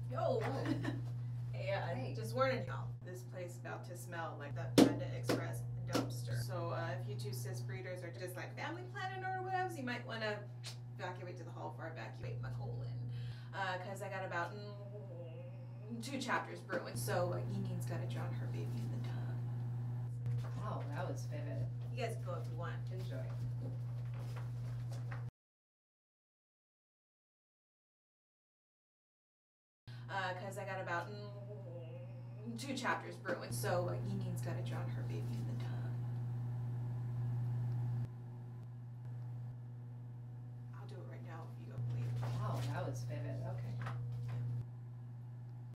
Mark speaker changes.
Speaker 1: Yo! Yeah,
Speaker 2: Hey.
Speaker 1: just warning y'all. This place about to smell like the Panda Express dumpster. So if you two cis breeders are just like family planning or whatever, you might want to evacuate to the hall before I evacuate my colon. Because I got about 2 chapters brewing. So Yingyin's got to drown her baby in the tub.
Speaker 2: Wow, that was vivid.
Speaker 1: You guys can go if you want.
Speaker 2: Enjoy.
Speaker 1: Because I got about 2 chapters brewing. So Yingyin's got to drown her baby